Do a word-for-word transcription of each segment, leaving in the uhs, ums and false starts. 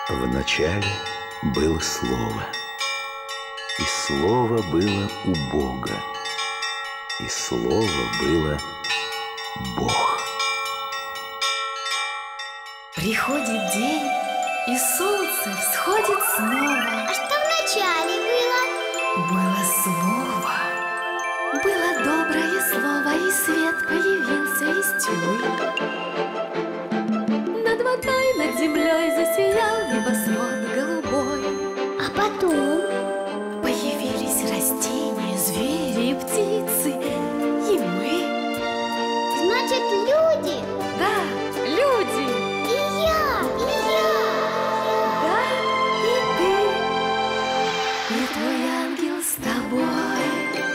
Вначале было Слово, и Слово было у Бога, и Слово было Бог. Приходит день, и солнце всходит снова. А что вначале было? Было Слово, было доброе слово, и свет появился из тьмы. Над водой, над землей засиял небосвод голубой. А потом? Появились растения, звери и птицы, и мы. Значит, люди? Да, люди. И я, и я. Да, и ты, и твой ангел с тобой.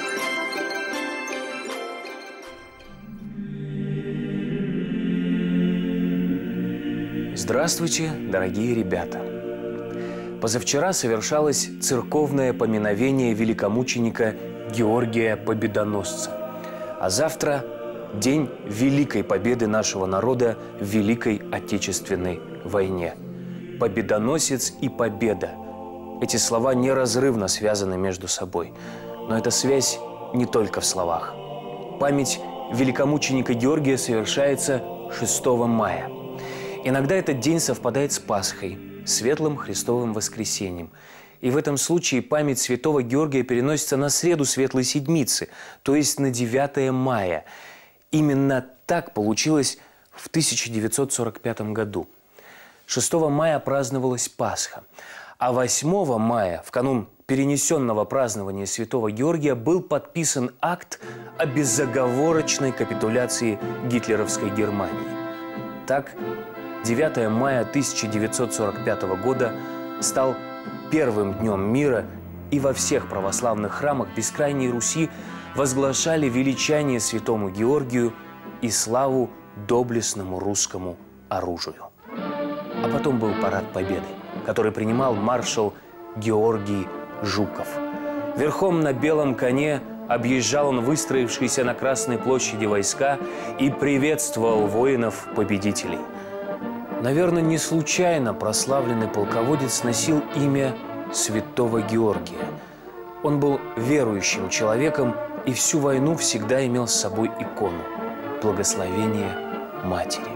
Здравствуйте, дорогие ребята! Позавчера совершалось церковное поминовение великомученика Георгия Победоносца, а завтра – день великой победы нашего народа в Великой Отечественной войне. Победоносец и победа – эти слова неразрывно связаны между собой, но эта связь не только в словах. Память великомученика Георгия совершается шестого мая. Иногда этот день совпадает с Пасхой, Светлым Христовым воскресением. И в этом случае память святого Георгия переносится на среду Светлой Седмицы, то есть на девятое мая. Именно так получилось в тысяча девятьсот сорок пятом году. шестого мая праздновалась Пасха, а восьмого мая, в канун перенесенного празднования святого Георгия, был подписан акт о безоговорочной капитуляции гитлеровской Германии. Так, девятое мая тысяча девятьсот сорок пятого года стал первым днем мира, и во всех православных храмах Бескрайней Руси возглашали величание святому Георгию и славу доблестному русскому оружию. А потом был парад Победы, который принимал маршал Георгий Жуков. Верхом на белом коне объезжал он выстроившиеся на Красной площади войска и приветствовал воинов-победителей. Наверное, не случайно прославленный полководец носил имя святого Георгия. Он был верующим человеком и всю войну всегда имел с собой икону – благословение Матери.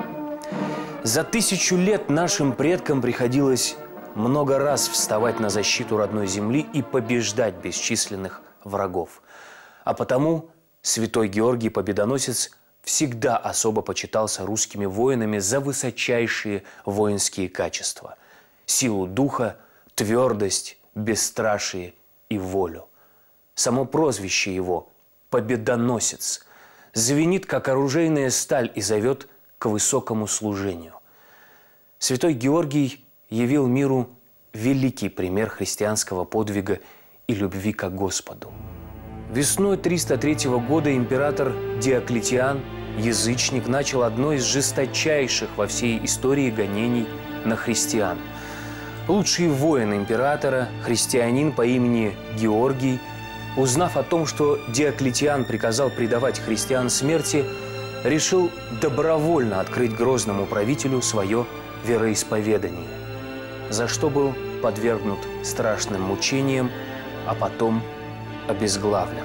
За тысячу лет нашим предкам приходилось много раз вставать на защиту родной земли и побеждать бесчисленных врагов. А потому святой Георгий Победоносец всегда особо почитался русскими воинами за высочайшие воинские качества – силу духа, твердость, бесстрашие и волю. Само прозвище его – Победоносец – звенит, как оружейная сталь, и зовет к высокому служению. Святой Георгий явил миру великий пример христианского подвига и любви к Господу. Весной триста третьего года император Диоклетиан, язычник, начал одно из жесточайших во всей истории гонений на христиан. Лучший воин императора, христианин по имени Георгий, узнав о том, что Диоклетиан приказал предавать христиан смерти, решил добровольно открыть грозному правителю свое вероисповедание, за что был подвергнут страшным мучениям, а потом обезглавлен.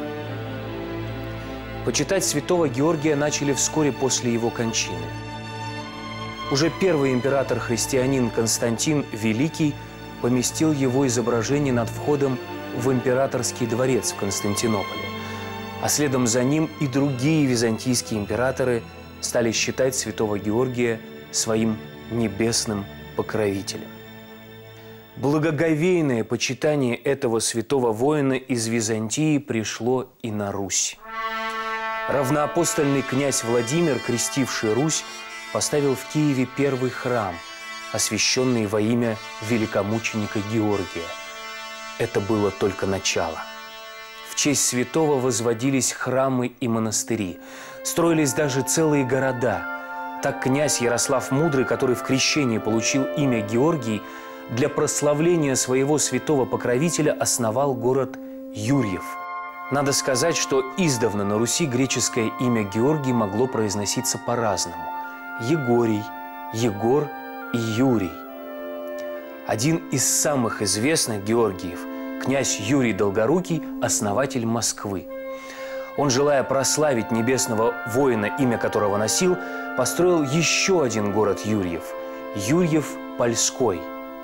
Почитать святого Георгия начали вскоре после его кончины. Уже первый император-христианин Константин Великий поместил его изображение над входом в императорский дворец в Константинополе, а следом за ним и другие византийские императоры стали считать святого Георгия своим небесным покровителем. Благоговейное почитание этого святого воина из Византии пришло и на Русь. Равноапостольный князь Владимир, крестивший Русь, поставил в Киеве первый храм, освященный во имя великомученика Георгия. Это было только начало. В честь святого возводились храмы и монастыри, строились даже целые города. Так князь Ярослав Мудрый, который в крещении получил имя Георгий, для прославления своего святого покровителя основал город Юрьев. Надо сказать, что издавна на Руси греческое имя Георгий могло произноситься по-разному – Егорий, Егор и Юрий. Один из самых известных Георгиев, князь Юрий Долгорукий, основатель Москвы. Он, желая прославить небесного воина, имя которого носил, построил еще один город Юрьев – Юрьев-Польской.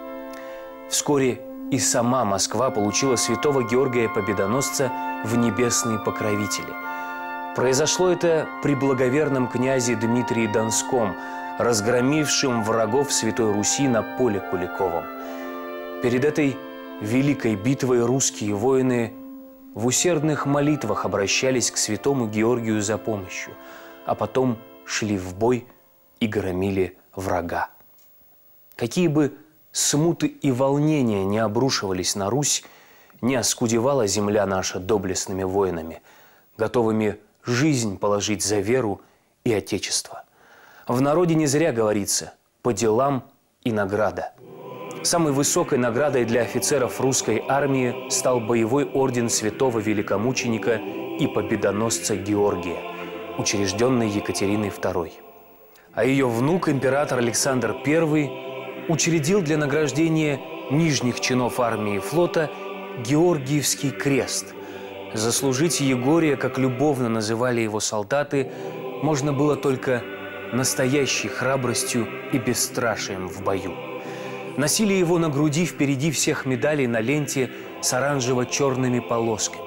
Вскоре и сама Москва получила святого Георгия Победоносца в небесные покровители. Произошло это при благоверном князе Дмитрии Донском, разгромившем врагов Святой Руси на поле Куликовом. Перед этой великой битвой русские воины в усердных молитвах обращались к святому Георгию за помощью, а потом шли в бой и громили врага. Какие бы смуты и волнения не обрушивались на Русь, не оскудевала земля наша доблестными воинами, готовыми жизнь положить за веру и отечество. В народе не зря говорится «по делам и награда». Самой высокой наградой для офицеров русской армии стал боевой орден святого великомученика и победоносца Георгия, учрежденный Екатериной второй. А ее внук, император Александр Первый, учредил для награждения нижних чинов армии и флота Георгиевский крест. Заслужить Егория, как любовно называли его солдаты, можно было только настоящей храбростью и бесстрашием в бою. Носили его на груди впереди всех медалей на ленте с оранжево-черными полосками.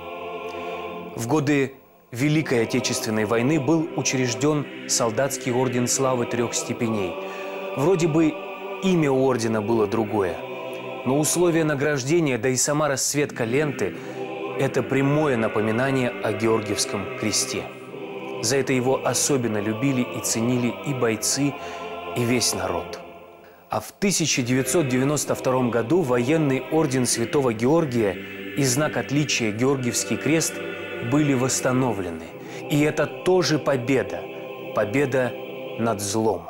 В годы Великой Отечественной войны был учрежден солдатский орден славы трех степеней. Вроде бы имя у ордена было другое, но условия награждения, да и сама расцветка ленты – это прямое напоминание о Георгиевском кресте. За это его особенно любили и ценили и бойцы, и весь народ. А в тысяча девятьсот девяносто втором году военный орден Святого Георгия и знак отличия Георгиевский крест были восстановлены. И это тоже победа. Победа над злом.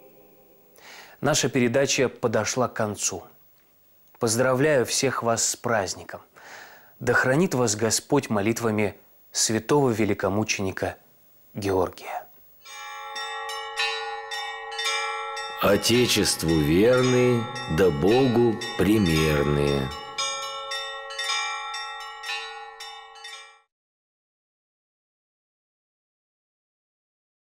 Наша передача подошла к концу. Поздравляю всех вас с праздником. Да хранит вас Господь молитвами святого великомученика Георгия. Отечеству верные, да Богу примерные.